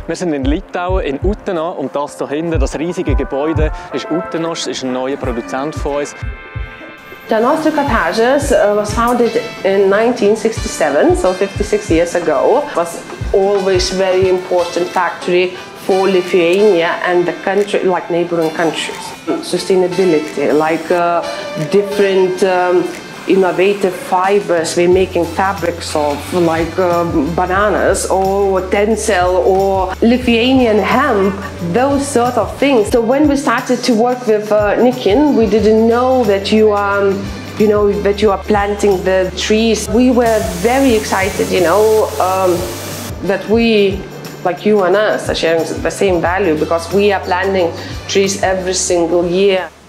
Wir sind in Litauen, in Utenos, und das hier hinten, das riesige Gebäude, ist Utenos, ist ein neuer Produzent von uns. The nostro Carthages was founded in 1967, so 56 years ago. It was always very important factory for Lithuania and the country, like neighboring countries. Sustainability, like different innovative fibers we're making fabrics of, like bananas or tencel or Lithuanian hemp, those sort of things. So when we started to work with Nikin, we didn't know that you are planting the trees. We were very excited, that we, like you and us, are sharing the same value because we are planting trees every single year.